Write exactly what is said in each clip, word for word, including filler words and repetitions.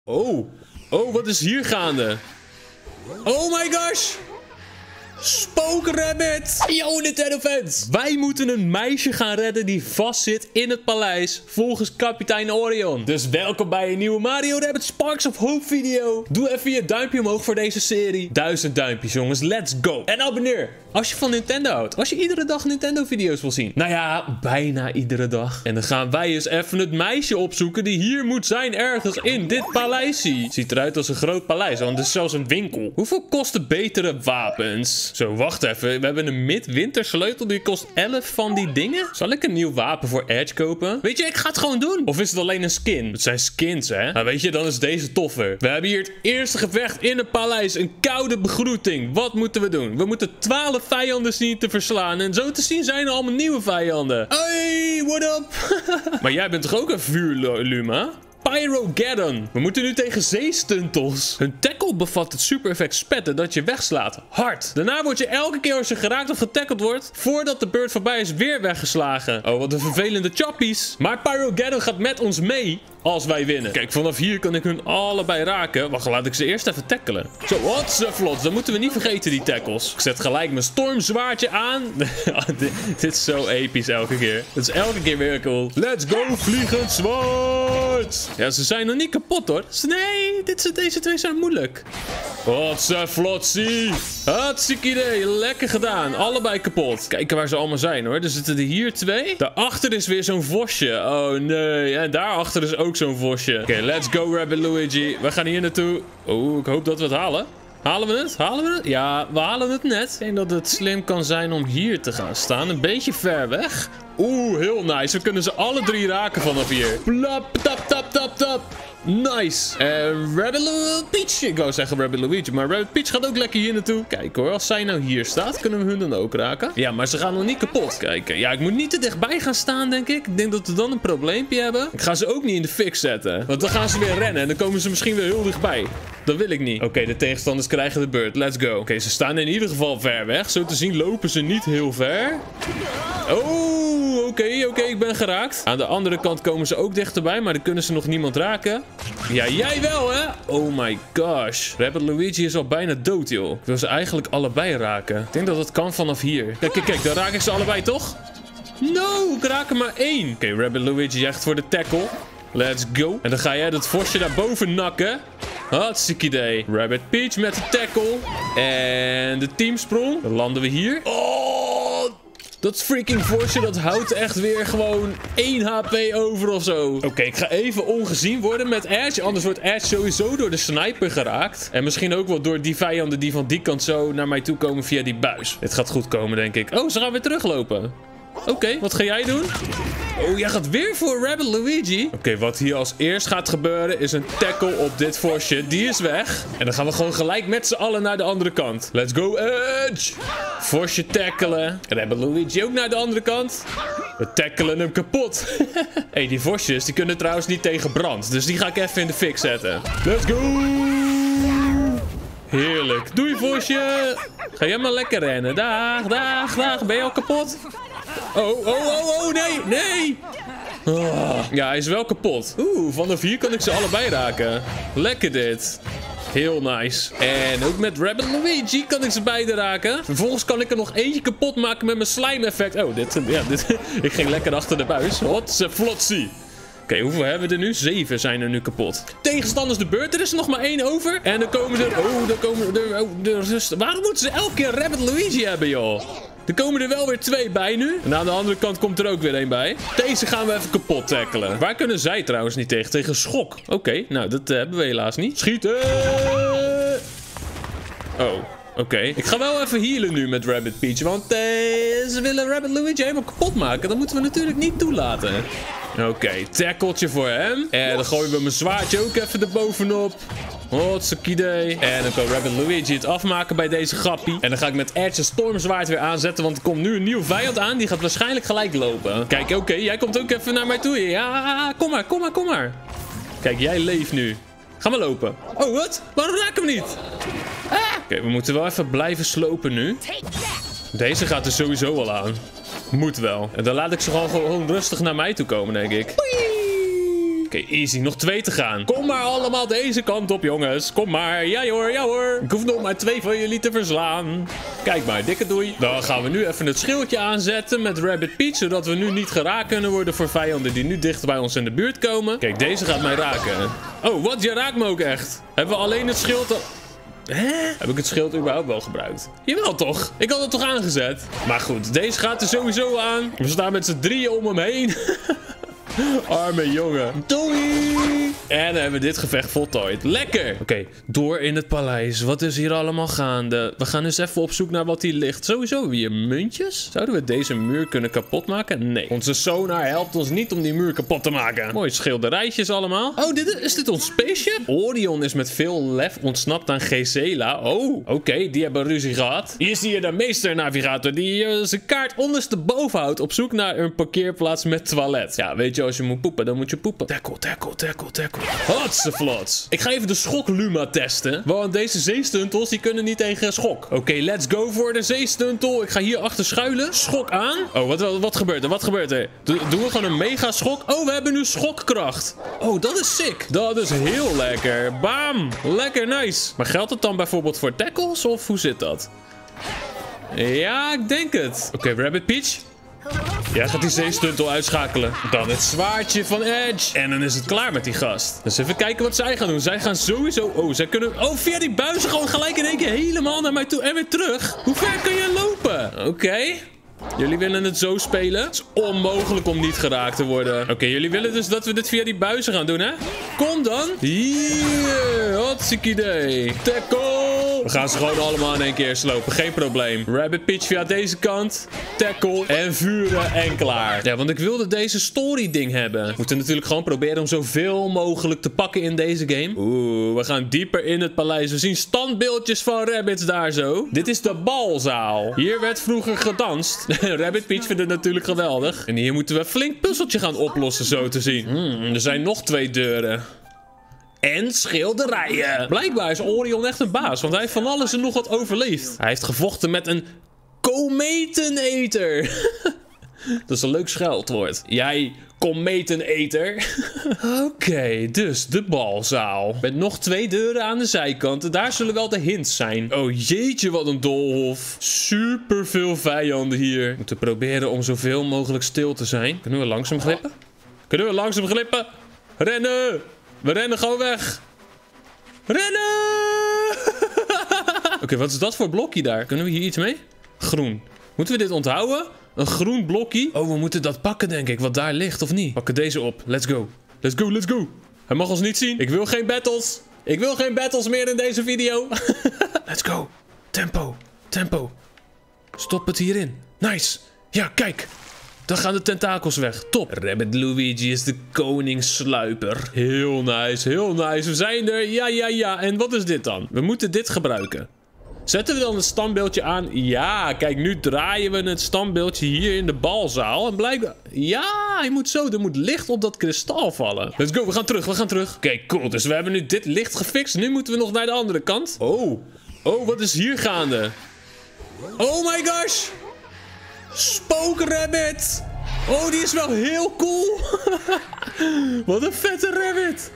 Oh, oh, wat is hier gaande? Oh my gosh! Spookrabbit! Yo, Nintendo fans! Wij moeten een meisje gaan redden die vastzit in het paleis volgens kapitein Orion. Dus welkom bij een nieuwe Mario Rabbids Sparks of Hope video. Doe even je duimpje omhoog voor deze serie. Duizend duimpjes, jongens. Let's go! En abonneer als je van Nintendo houdt. Als je iedere dag Nintendo video's wil zien. Nou ja, bijna iedere dag. En dan gaan wij eens even het meisje opzoeken die hier moet zijn ergens in dit paleisje. Ziet eruit als een groot paleis, want het is zelfs een winkel. Hoeveel kosten betere wapens? Zo, wacht even. We hebben een midwinter sleutel. Die kost elf van die dingen. Zal ik een nieuw wapen voor Edge kopen? Weet je, ik ga het gewoon doen. Of is het alleen een skin? Het zijn skins, hè? Nou, weet je, dan is deze toffer. We hebben hier het eerste gevecht in het paleis. Een koude begroeting. Wat moeten we doen? We moeten twaalf vijanden zien te verslaan. En zo te zien zijn er allemaal nieuwe vijanden. Hey, what up? Maar jij bent toch ook een vuurluma? Pyrogeddon. We moeten nu tegen zeestuntels. Hun tackle bevat het super effect spetten dat je wegslaat. Hard. Daarna word je elke keer als je geraakt of getackeld wordt, voordat de beurt voorbij is, weer weggeslagen. Oh, wat een vervelende choppies. Maar Pyrogeddon gaat met ons mee als wij winnen. Kijk, vanaf hier kan ik hun allebei raken. Wacht, laat ik ze eerst even tackelen. Zo, wat zo vlot. Dan moeten we niet vergeten, die tackles. Ik zet gelijk mijn stormzwaardje aan. dit, dit is zo episch elke keer. Het is elke keer weer cool. Let's go, vliegend zwaard. Ja, ze zijn nog niet kapot, hoor. Nee, dit, deze twee zijn moeilijk. Wat zo vlotsie. Hartstikke idee. Lekker gedaan. Allebei kapot. Kijken waar ze allemaal zijn, hoor. Er zitten er hier twee. Daarachter is weer zo'n vosje. Oh, nee. En daarachter is ook zo'n vosje. Oké, okay, let's go, Rabbid Luigi. We gaan hier naartoe. Oh, ik hoop dat we het halen. Halen we het? Halen we het? Ja, we halen het net. Ik denk dat het slim kan zijn om hier te gaan staan. Een beetje ver weg. Oeh, heel nice. We kunnen ze alle drie raken vanaf hier. Plap, tap, tap, tap, tap. Nice. En uh, Rabbid Peach. Ik wou zeggen Rabbid Luigi, maar Rabbid Peach gaat ook lekker hier naartoe. Kijk hoor, als zij nou hier staat, kunnen we hun dan ook raken. Ja, maar ze gaan nog niet kapot. Kijk, ja, ik moet niet te dichtbij gaan staan, denk ik. Ik denk dat we dan een probleempje hebben. Ik ga ze ook niet in de fik zetten. Want dan gaan ze weer rennen en dan komen ze misschien weer heel dichtbij. Dat wil ik niet. Oké, okay, de tegenstanders krijgen de beurt. Let's go. Oké, okay, ze staan in ieder geval ver weg. Zo te zien lopen ze niet heel ver. Oh, oké, okay, oké, okay, ik ben geraakt. Aan de andere kant komen ze ook dichterbij, maar dan kunnen ze nog niemand raken. Ja, jij wel, hè? Oh my gosh. Rabbid Luigi is al bijna dood, joh. Ik wil ze eigenlijk allebei raken. Ik denk dat dat kan vanaf hier. Kijk, kijk, kijk. Dan raak ik ze allebei, toch? No, ik raak er maar één. Oké, okay, Rabbid Luigi echt voor de tackle. Let's go. En dan ga jij dat vosje daarboven nakken. Hartstikke idee. Rabbid Peach met de tackle. En de teamsprong. Dan landen we hier. Oh, dat freaking vosje, dat houdt echt weer gewoon één H P over of zo. Oké, okay, ik ga even ongezien worden met Edge. Anders wordt Edge sowieso door de sniper geraakt. En misschien ook wel door die vijanden die van die kant zo naar mij toe komen via die buis. Dit gaat goed komen, denk ik. Oh, ze gaan weer teruglopen. Oké, okay, wat ga jij doen? Oh, jij gaat weer voor Rabbid Luigi. Oké, okay, wat hier als eerst gaat gebeuren is een tackle op dit vosje. Die is weg. En dan gaan we gewoon gelijk met z'n allen naar de andere kant. Let's go, Edge. Vosje tackelen. Rabbid Luigi ook naar de andere kant. We tackelen hem kapot. Hé, hey, die vosjes die kunnen trouwens niet tegen brand. Dus die ga ik even in de fik zetten. Let's go. Heerlijk. Doei, vosje. Ga jij maar lekker rennen. Dag, dag, dag. Ben je al kapot? Oh, oh, oh, oh, nee, nee. Oh. Ja, hij is wel kapot. Oeh, vanaf hier kan ik ze allebei raken. Lekker dit. Heel nice. En ook met Rabbid Luigi kan ik ze beide raken. Vervolgens kan ik er nog eentje kapot maken met mijn slime effect. Oh, dit, ja, dit. Ik ging lekker achter de buis. Hotse flotsie. Oké, okay, hoeveel hebben we er nu? Zeven zijn er nu kapot. Tegenstanders de beurt. Er is er nog maar één over. En dan komen er... Oh, dan komen er... Oh, de rust. Waarom moeten ze elke keer Rabbid Luigi hebben, joh? Er komen er wel weer twee bij nu. En aan de andere kant komt er ook weer één bij. Deze gaan we even kapot tackelen. Waar kunnen zij trouwens niet tegen? Tegen schok. Oké, okay, nou dat uh, hebben we helaas niet. Schieten! Oh. Oké, okay. Ik ga wel even healen nu met Rabbid Peach. Want uh, ze willen Rabbid Luigi helemaal kapot maken. Dat moeten we natuurlijk niet toelaten. Oké, okay, tackeltje voor hem. En dan gooien we mijn zwaardje ook even erbovenop. Hartstikke idee. En dan kan Rabbid Luigi het afmaken bij deze grappie. En dan ga ik met Edge een stormzwaard weer aanzetten. Want er komt nu een nieuwe vijand aan. Die gaat waarschijnlijk gelijk lopen. Kijk, oké. Okay, jij komt ook even naar mij toe. Ja, kom maar, kom maar, kom maar. Kijk, jij leeft nu. Ga maar lopen. Oh, wat? Waarom raak ik hem niet? Ah. Oké, okay, we moeten wel even blijven slopen nu. Deze gaat er sowieso al aan. Moet wel. En dan laat ik ze gewoon, gewoon rustig naar mij toe komen, denk ik. Oei. Oké, okay, easy. Nog twee te gaan. Kom maar allemaal deze kant op, jongens. Kom maar. Ja hoor, ja hoor. Ik hoef nog maar twee van jullie te verslaan. Kijk maar, dikke doei. Dan gaan we nu even het schildje aanzetten met Rabbit Peach, zodat we nu niet geraakt kunnen worden voor vijanden die nu dichter bij ons in de buurt komen. Kijk, deze gaat mij raken. Oh, wat? Je raakt me ook echt. Hebben we alleen het schild... Hè? Heb ik het schild überhaupt wel gebruikt? Jawel toch? Ik had het toch aangezet? Maar goed, deze gaat er sowieso aan. We staan met z'n drieën om hem heen. Arme jongen. Doei! En dan hebben we dit gevecht voltooid. Lekker! Oké, okay, door in het paleis. Wat is hier allemaal gaande? We gaan eens even op zoek naar wat hier ligt. Sowieso weer muntjes. Zouden we deze muur kunnen kapotmaken? Nee. Onze sonar helpt ons niet om die muur kapot te maken. Mooie schilderijtjes allemaal. Oh, dit, is dit ons spaceship? Orion is met veel lef ontsnapt aan Gisela. Oh, oké. Okay, die hebben ruzie gehad. Hier zie je de meesternavigator die uh, zijn kaart ondersteboven houdt op zoek naar een parkeerplaats met toilet. Ja, weet je, als je moet poepen, dan moet je poepen. Tackle, tackle, tackle, tackle. Hotseflots. Ik ga even de schokluma testen. Want deze zeestuntels, die kunnen niet tegen schok. Oké, okay, let's go voor de zeestuntel. Ik ga hier achter schuilen. Schok aan. Oh, wat, wat, wat gebeurt er? Wat gebeurt er? Do, doen we gewoon een mega schok? Oh, we hebben nu schokkracht. Oh, dat is sick. Dat is heel lekker. Bam. Lekker, nice. Maar geldt het dan bijvoorbeeld voor tackles? Of hoe zit dat? Ja, ik denk het. Oké, okay, Rabbit Peach. Jij gaat die zeestuntel uitschakelen. Dan het zwaardje van Edge. En dan is het klaar met die gast. Dus even kijken wat zij gaan doen. Zij gaan sowieso... Oh, zij kunnen... Oh, via die buizen gewoon gelijk in één keer helemaal naar mij toe. En weer terug. Hoe ver kun je lopen? Oké. Okay. Jullie willen het zo spelen? Het is onmogelijk om niet geraakt te worden. Oké, okay, jullie willen dus dat we dit via die buizen gaan doen, hè? Kom dan. Hier. Hartstikke idee. Tackle. We gaan ze gewoon allemaal in één keer slopen. Geen probleem. Rabbit Peach via deze kant. Tackle. En vuren en klaar. Ja, want ik wilde deze story ding hebben. We moeten natuurlijk gewoon proberen om zoveel mogelijk te pakken in deze game. Oeh, we gaan dieper in het paleis. We zien standbeeldjes van rabbits daar zo. Dit is de balzaal. Hier werd vroeger gedanst. Rabbit Peach vindt het natuurlijk geweldig. En hier moeten we een flink puzzeltje gaan oplossen, zo te zien. Hmm, er zijn nog twee deuren. En schilderijen. Blijkbaar is Orion echt een baas, want hij heeft van alles en nog wat overleefd. Hij heeft gevochten met een kometeneter. Dat is een leuk scheldwoord. Jij kometeneter. Oké, okay, dus de balzaal. Met nog twee deuren aan de zijkanten. Daar zullen wel de hints zijn. Oh jeetje, wat een doolhof. Super veel vijanden hier. We moeten proberen om zoveel mogelijk stil te zijn. Kunnen we langzaam glippen? Kunnen we langzaam glippen? Rennen! We rennen gewoon weg. Rennen! Oké, okay, wat is dat voor blokje daar? Kunnen we hier iets mee? Groen. Moeten we dit onthouden? Een groen blokje? Oh, we moeten dat pakken, denk ik. Wat daar ligt, of niet? Pakken deze op. Let's go. Let's go, let's go. Hij mag ons niet zien. Ik wil geen battles. Ik wil geen battles meer in deze video. Let's go. Tempo. Tempo. Stop het hierin. Nice. Ja, kijk. Dan gaan de tentakels weg. Top. Rabbit Luigi is de koningssluiper. Heel nice, heel nice. We zijn er. Ja, ja, ja. En wat is dit dan? We moeten dit gebruiken. Zetten we dan het standbeeldje aan? Ja, kijk, nu draaien we het standbeeldje hier in de balzaal. En blijkbaar... Ja, hij moet zo. Er moet licht op dat kristal vallen. Let's go, we gaan terug, we gaan terug. Oké, okay, cool. Dus we hebben nu dit licht gefixt. Nu moeten we nog naar de andere kant. Oh. Oh, wat is hier gaande? Oh my gosh. Spookrabbit. Oh, die is wel heel cool. Wat een vette rabbit.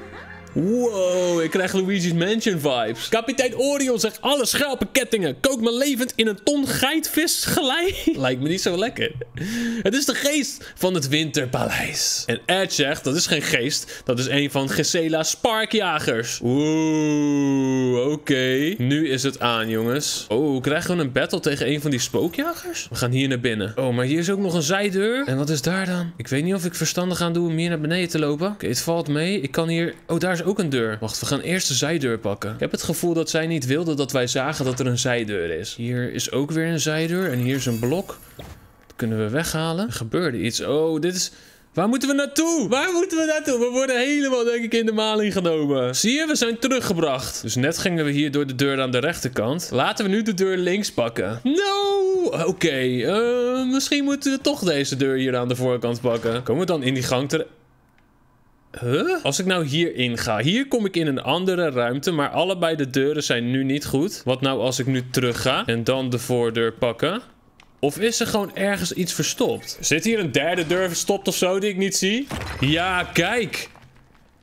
Wow, ik krijg Luigi's Mansion vibes. Kapitein Orion zegt alle schelpe kettingen. Kook me levend in een ton geitvisgelei. Lijkt me niet zo lekker. Het is de geest van het Winterpaleis. En Edge zegt, dat is geen geest. Dat is een van Gisela's sparkjagers. Oeh, oké. Okay. Nu is het aan, jongens. Oh, krijgen we een battle tegen een van die spookjagers? We gaan hier naar binnen. Oh, maar hier is ook nog een zijdeur. En wat is daar dan? Ik weet niet of ik verstandig aan doe om hier naar beneden te lopen. Oké, okay, het valt mee. Ik kan hier... Oh, daar is ook een deur. Wacht, we gaan eerst de zijdeur pakken. Ik heb het gevoel dat zij niet wilde dat wij zagen dat er een zijdeur is. Hier is ook weer een zijdeur. En hier is een blok. Dat kunnen we weghalen. Er gebeurde iets. Oh, dit is... Waar moeten we naartoe? Waar moeten we naartoe? We worden helemaal, denk ik, in de maling genomen. Zie je, we zijn teruggebracht. Dus net gingen we hier door de deur aan de rechterkant. Laten we nu de deur links pakken. No! Oké, okay. uh, misschien moeten we toch deze deur hier aan de voorkant pakken. Komen we dan in die gang terecht? Huh? Als ik nou hierin ga. Hier kom ik in een andere ruimte. Maar allebei de deuren zijn nu niet goed. Wat nou als ik nu terug ga en dan de voordeur pakken? Of is er gewoon ergens iets verstopt? Zit hier een derde deur verstopt of zo die ik niet zie? Ja, kijk.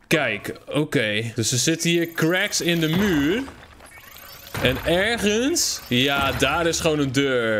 Kijk, oké. Okay. Dus er zitten hier cracks in de muur. En ergens... Ja, daar is gewoon een deur.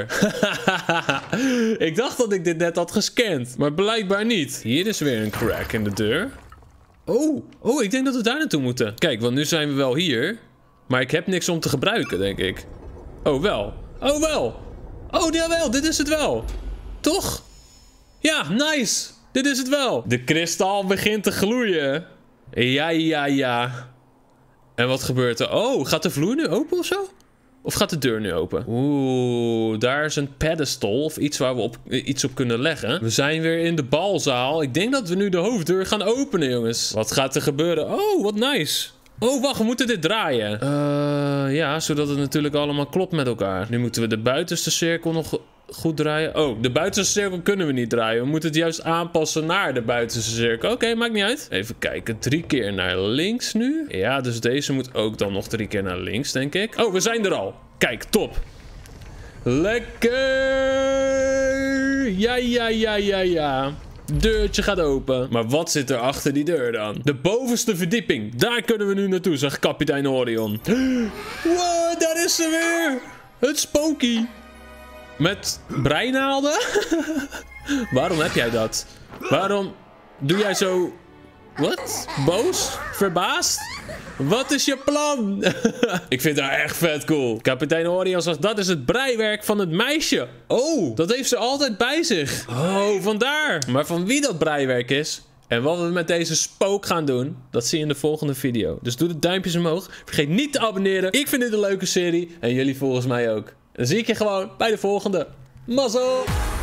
Ik dacht dat ik dit net had gescand. Maar blijkbaar niet. Hier is weer een crack in de deur. Oh, oh, ik denk dat we daar naartoe moeten. Kijk, want nu zijn we wel hier. Maar ik heb niks om te gebruiken, denk ik. Oh, wel. Oh, wel. Oh, jawel, dit is het wel. Toch? Ja, nice. Dit is het wel. De kristal begint te gloeien. Ja, ja, ja. En wat gebeurt er? Oh, gaat de vloer nu open of zo? Of gaat de deur nu open? Oeh, daar is een pedestal of iets waar we op, iets op kunnen leggen. We zijn weer in de balzaal. Ik denk dat we nu de hoofddeur gaan openen, jongens. Wat gaat er gebeuren? Oh, wat nice. Oh, wacht, we moeten dit draaien. Uh, ja, zodat het natuurlijk allemaal klopt met elkaar. Nu moeten we de buitenste cirkel nog goed draaien. Oh, de buitenste cirkel kunnen we niet draaien. We moeten het juist aanpassen naar de buitenste cirkel. Oké, okay, maakt niet uit. Even kijken. Drie keer naar links nu. Ja, dus deze moet ook dan nog drie keer naar links, denk ik. Oh, we zijn er al. Kijk, top. Lekker. Ja, ja, ja, ja, ja. Deurtje gaat open. Maar wat zit er achter die deur dan? De bovenste verdieping. Daar kunnen we nu naartoe, zegt kapitein Orion. Wow, daar is ze weer. Het spooky. Met breinaalden? Waarom heb jij dat? Waarom doe jij zo... Wat? Boos? Verbaasd? Wat is je plan? Ik vind haar echt vet cool. Kapitein Orion zegt, dat is het breiwerk van het meisje. Oh, dat heeft ze altijd bij zich. Oh, vandaar. Maar van wie dat breiwerk is... En wat we met deze spook gaan doen, dat zie je in de volgende video. Dus doe de duimpjes omhoog. Vergeet niet te abonneren. Ik vind dit een leuke serie. En jullie volgens mij ook. Dan zie ik je gewoon bij de volgende. Mazzel!